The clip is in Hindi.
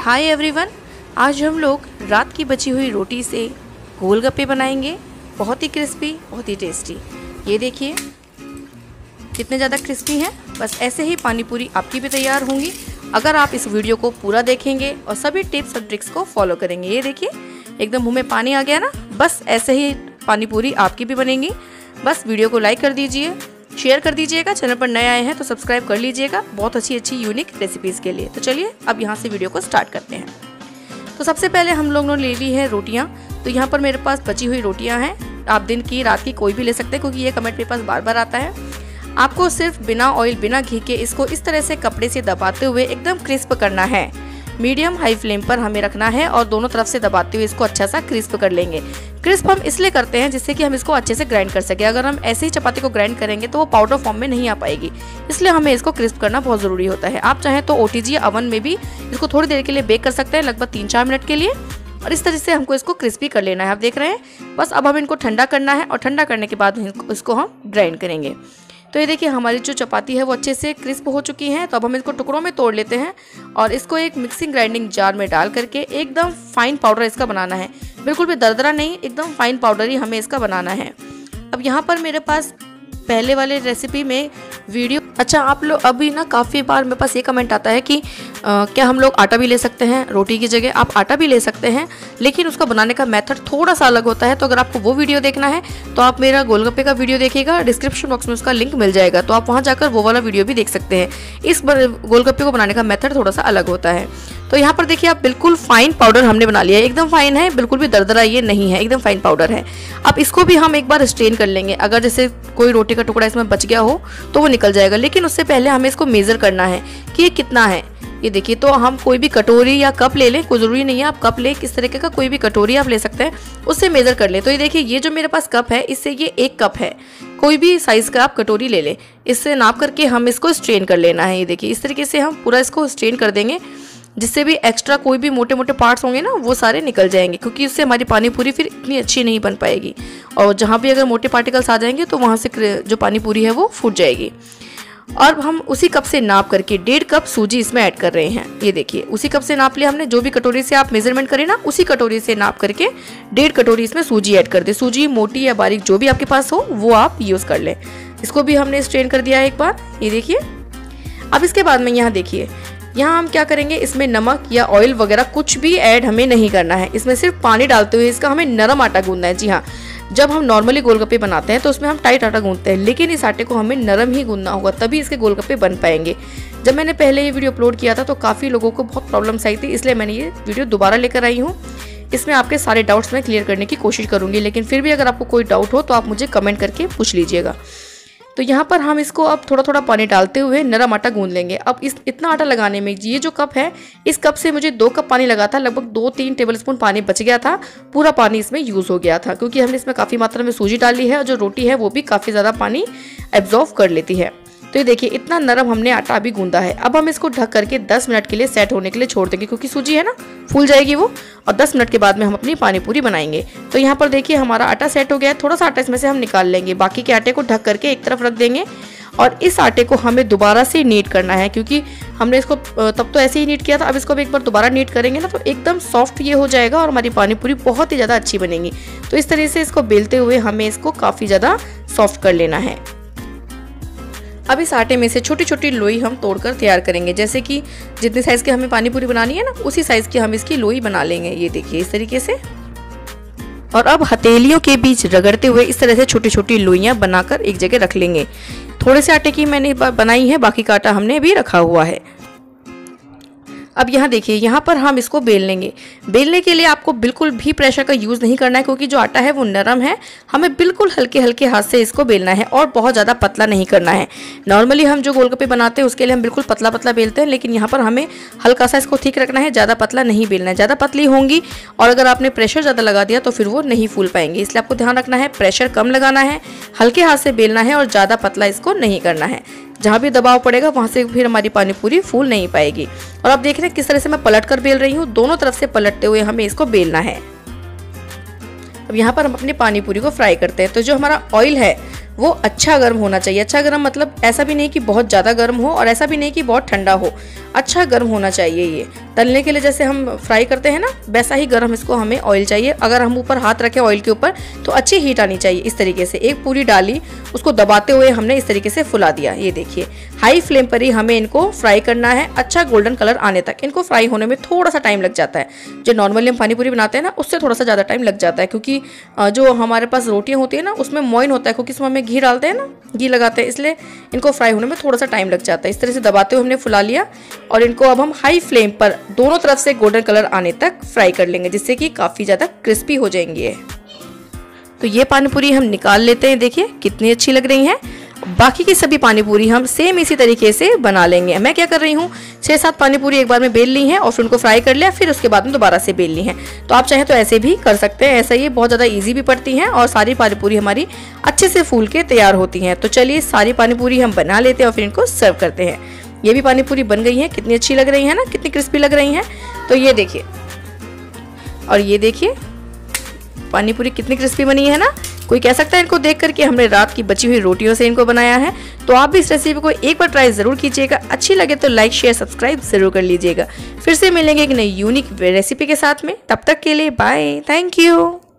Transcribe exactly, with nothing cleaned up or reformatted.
हाय एवरीवन, आज हम लोग रात की बची हुई रोटी से गोलगप्पे बनाएंगे। बहुत ही क्रिस्पी, बहुत ही टेस्टी। ये देखिए कितने ज़्यादा क्रिस्पी हैं। बस ऐसे ही पानी पूरी आपकी भी तैयार होंगी अगर आप इस वीडियो को पूरा देखेंगे और सभी टिप्स और ट्रिक्स को फॉलो करेंगे। ये देखिए एकदम मुँह में पानी आ गया ना। बस ऐसे ही पानी पूरी आपकी भी बनेंगी। बस वीडियो को लाइक कर दीजिए, शेयर कर दीजिएगा। चैनल पर नए आए हैं तो सब्सक्राइब कर लीजिएगा बहुत अच्छी अच्छी यूनिक रेसिपीज़ के लिए। तो चलिए अब यहाँ से वीडियो को स्टार्ट करते हैं। तो सबसे पहले हम लोगों ने ले ली है रोटियाँ। तो यहाँ पर मेरे पास बची हुई रोटियाँ हैं। आप दिन की, रात की कोई भी ले सकते हैं क्योंकि ये कमेंट मेरे पास बार बार आता है। आपको सिर्फ बिना ऑयल, बिना घी के इसको इस तरह से कपड़े से दबाते हुए एकदम क्रिस्प करना है। मीडियम हाई फ्लेम पर हमें रखना है और दोनों तरफ से दबाते हुए इसको अच्छा सा क्रिस्प कर लेंगे। क्रिस्प हम इसलिए करते हैं जिससे कि हम इसको अच्छे से ग्राइंड कर सकें। अगर हम ऐसे ही चपाती को ग्राइंड करेंगे तो वो पाउडर फॉर्म में नहीं आ पाएगी, इसलिए हमें इसको क्रिस्प करना बहुत ज़रूरी होता है। आप चाहें तो ओटीजी या अवन में भी इसको थोड़ी देर के लिए बेक कर सकते हैं, लगभग तीन चार मिनट के लिए। और इस तरह से हमको इसको क्रिस्पी कर लेना है। आप देख रहे हैं। बस अब हम इनको ठंडा करना है और ठंडा करने के बाद इसको हम ग्राइंड करेंगे। तो ये देखिए हमारी जो चपाती है वो अच्छे से क्रिस्प हो चुकी है। तो अब हम इसको टुकड़ों में तोड़ लेते हैं और इसको एक मिक्सिंग ग्राइंडिंग जार में डाल करके एकदम फाइन पाउडर इसका बनाना है। बिल्कुल भी दरदरा नहीं, एकदम फाइन पाउडर ही हमें इसका बनाना है। अब यहाँ पर मेरे पास पहले वाले रेसिपी में वीडियो, अच्छा आप लोग अभी ना काफ़ी बार मेरे पास ये कमेंट आता है कि आ, क्या हम लोग आटा भी ले सकते हैं रोटी की जगह। आप आटा भी ले सकते हैं, लेकिन उसका बनाने का मेथड थोड़ा सा अलग होता है। तो अगर आपको वो वीडियो देखना है तो आप मेरा गोलगप्पे का वीडियो देखिएगा, डिस्क्रिप्शन बॉक्स में उसका लिंक मिल जाएगा। तो आप वहाँ जाकर वो वाला वीडियो भी देख सकते हैं। इस गोलगप्पे को बनाने का मेथड थोड़ा सा अलग होता है। तो यहाँ पर देखिए आप बिल्कुल फाइन पाउडर हमने बना लिया है। एकदम फाइन है, बिल्कुल भी दरदरा ये नहीं है, एकदम फाइन पाउडर है। अब इसको भी हम एक बार स्ट्रेन कर लेंगे। अगर जैसे कोई रोटी का टुकड़ा इसमें बच गया हो तो वो निकल जाएगा, लेकिन उससे पहले हमें इसको मेज़र करना है कि ये कितना है। ये देखिए, तो हम कोई भी कटोरी या कप ले लें, कोई ज़रूरी नहीं है आप कप लें, किस तरीके का कोई भी कटोरी आप ले सकते हैं, उससे मेज़र कर लें। तो ये देखिए ये जो मेरे पास कप है इससे ये एक कप है। कोई भी साइज़ का आप कटोरी ले लें, इससे नाप करके हम इसको स्ट्रेन कर लेना है। ये देखिए इस तरीके से हम पूरा इसको स्ट्रेन कर देंगे, जिससे भी एक्स्ट्रा कोई भी मोटे मोटे पार्ट्स होंगे ना वो सारे निकल जाएंगे, क्योंकि उससे हमारी पानी पूरी फिर इतनी अच्छी नहीं बन पाएगी। और जहाँ भी अगर मोटे पार्टिकल्स आ जाएंगे तो वहाँ से जो पानी पूरी है वो फूट जाएगी। और हम उसी कप से नाप करके डेढ़ कप सूजी इसमें ऐड कर रहे हैं। ये देखिए उसी कप से नाप लिया हमने। जो भी कटोरी से आप मेजरमेंट करें ना, उसी कटोरी से नाप करके डेढ़ कटोरी इसमें सूजी ऐड कर दे। सूजी मोटी या बारीक जो भी आपके पास हो वो आप यूज़ कर लें। इसको भी हमने स्ट्रेन कर दिया है एक बार। ये देखिए अब इसके बाद में यहाँ देखिए, यहाँ हम क्या करेंगे, इसमें नमक या ऑयल वगैरह कुछ भी ऐड हमें नहीं करना है। इसमें सिर्फ पानी डालते हुए इसका हमें नरम आटा गूंदना है। जी हाँ, जब हम नॉर्मली गोलगप्पे बनाते हैं तो उसमें हम टाइट आटा गूंदते हैं, लेकिन इस आटे को हमें नरम ही गूंदना होगा, तभी इसके गोलगप्पे बन पाएंगे। जब मैंने पहले ये वीडियो अपलोड किया था तो काफ़ी लोगों को बहुत प्रॉब्लम्स आई थी, इसलिए मैंने ये वीडियो दोबारा लेकर आई हूँ। इसमें आपके सारे डाउट्स मैं क्लियर करने की कोशिश करूँगी, लेकिन फिर भी अगर आपको कोई डाउट हो तो आप मुझे कमेंट करके पूछ लीजिएगा। तो यहाँ पर हम इसको अब थोड़ा थोड़ा पानी डालते हुए नरम आटा गूंद लेंगे। अब इस इतना आटा लगाने में ये जो कप है, इस कप से मुझे दो कप पानी लगा था, लगभग दो तीन टेबलस्पून पानी बच गया था। पूरा पानी इसमें यूज़ हो गया था क्योंकि हमने इसमें काफ़ी मात्रा में सूजी डाली है और जो रोटी है वो भी काफ़ी ज़्यादा पानी एब्जॉर्व कर लेती है। तो ये देखिए इतना नरम हमने आटा अभी गूंदा है। अब हम इसको ढक करके दस मिनट के लिए सेट होने के लिए छोड़ देंगे, क्योंकि सूजी है ना फूल जाएगी वो। और दस मिनट के बाद में हम अपनी पानी पूरी बनाएंगे। तो यहाँ पर देखिए हमारा आटा सेट हो गया है। थोड़ा सा आटा इसमें से हम निकाल लेंगे, बाकी के आटे को ढक करके एक तरफ रख देंगे। और इस आटे को हमें दोबारा से नीट करना है, क्योंकि हमने इसको तब तो ऐसे ही नीट किया था। अब इसको भी एक बार दोबारा नीट करेंगे ना तो एकदम सॉफ्ट ये हो जाएगा और हमारी पानी पूरी बहुत ही ज़्यादा अच्छी बनेगी। तो इस तरह से इसको बेलते हुए हमें इसको काफ़ी ज़्यादा सॉफ्ट कर लेना है। अब इस आटे में से छोटी छोटी लोई हम तोड़कर तैयार करेंगे। जैसे कि जितने साइज़ की हमें पानी पूरी बनानी है ना, उसी साइज़ की हम इसकी लोई बना लेंगे। ये देखिए इस तरीके से। और अब हथेलियों के बीच रगड़ते हुए इस तरह से छोटी छोटी लोइयाँ बनाकर एक जगह रख लेंगे। थोड़े से आटे की मैंने बनाई है, बाकी का आटा हमने भी रखा हुआ है। अब यहाँ देखिए, यहाँ पर हम इसको बेल लेंगे। बेलने के लिए आपको बिल्कुल भी प्रेशर का यूज़ नहीं करना है, क्योंकि जो आटा है वो नरम है। हमें बिल्कुल हल्के हल्के हाथ से इसको बेलना है और बहुत ज़्यादा पतला नहीं करना है। नॉर्मली हम जो गोलगप्पे बनाते हैं उसके लिए हम बिल्कुल पतला पतला बेलते हैं, लेकिन यहाँ पर हमें हल्का सा इसको ठीक रखना है, ज़्यादा पतला नहीं बेलना है। ज़्यादा पतली होंगी और अगर आपने प्रेशर ज़्यादा लगा दिया तो फिर वो नहीं फूल पाएंगे। इसलिए आपको ध्यान रखना है, प्रेशर कम लगाना है, हल्के हाथ से बेलना है और ज़्यादा पतला इसको नहीं करना है। जहाँ भी दबाव पड़ेगा वहाँ से फिर हमारी पानी पूरी फूल नहीं पाएगी। और आप देख रहे हैं किस तरह से मैं पलट कर बेल रही हूँ। दोनों तरफ से पलटते हुए हमें इसको बेलना है। अब यहाँ पर हम अपनी पानी पूरी को फ्राई करते हैं। तो जो हमारा ऑयल है वो अच्छा गर्म होना चाहिए। अच्छा गर्म मतलब ऐसा भी नहीं कि बहुत ज़्यादा गर्म हो और ऐसा भी नहीं कि बहुत ठंडा हो, अच्छा गर्म होना चाहिए। ये तलने के लिए जैसे हम फ्राई करते हैं ना, वैसा ही गर्म इसको हमें ऑयल चाहिए। अगर हम ऊपर हाथ रखें ऑयल के ऊपर तो अच्छी हीट आनी चाहिए। इस तरीके से एक पूरी डाली, उसको दबाते हुए हमने इस तरीके से फुला दिया। ये देखिए हाई फ्लेम पर ही हमें इनको फ्राई करना है, अच्छा गोल्डन कलर आने तक। इनको फ्राई होने में थोड़ा सा टाइम लग जाता है, जो नॉर्मली हम पानी पूरी बनाते हैं ना उससे थोड़ा सा ज़्यादा टाइम लग जाता है, क्योंकि जो हमारे पास रोटियाँ होती है ना उसमें मोइन होता है, क्योंकि इसमें हमें घी डालते हैं ना, घी लगाते हैं, इसलिए इनको फ्राई होने में थोड़ा सा टाइम लग जाता है। इस तरह से दबाते हुए हमने फुला लिया और इनको अब हम हाई फ्लेम पर दोनों तरफ से गोल्डन कलर आने तक फ्राई कर लेंगे, जिससे कि काफ़ी ज़्यादा क्रिस्पी हो जाएंगे। तो ये पानी पूरी हम निकाल लेते हैं। देखिए कितनी अच्छी लग रही हैं। बाकी की सभी पानी पूरी हम सेम इसी तरीके से बना लेंगे। मैं क्या कर रही हूँ, छः सात पानी पूरी एक बार में बेल ली हैं और फिर उनको फ्राई कर लिया, फिर उसके बाद में दोबारा से बेल ली हैं। तो आप चाहें तो ऐसे भी कर सकते हैं। ऐसा ये बहुत ज़्यादा इजी भी पड़ती हैं और सारी पानी पूरी हमारी अच्छे से फूल के तैयार होती हैं। तो चलिए सारी पानी पूरी हम बना लेते हैं और फिर इनको सर्व करते हैं। ये भी पानी पूरी बन गई है, कितनी अच्छी लग रही है ना, कितनी क्रिस्पी लग रही हैं। तो ये देखिए, और ये देखिए पानी पूरी कितनी क्रिस्पी बनी है ना। कोई कह सकता है इनको देख कर कि हमने रात की बची हुई रोटियों से इनको बनाया है। तो आप भी इस रेसिपी को एक बार ट्राई ज़रूर कीजिएगा। अच्छी लगे तो लाइक शेयर सब्सक्राइब ज़रूर कर लीजिएगा। फिर से मिलेंगे एक नई यूनिक रेसिपी के साथ में। तब तक के लिए बाय, थैंक यू।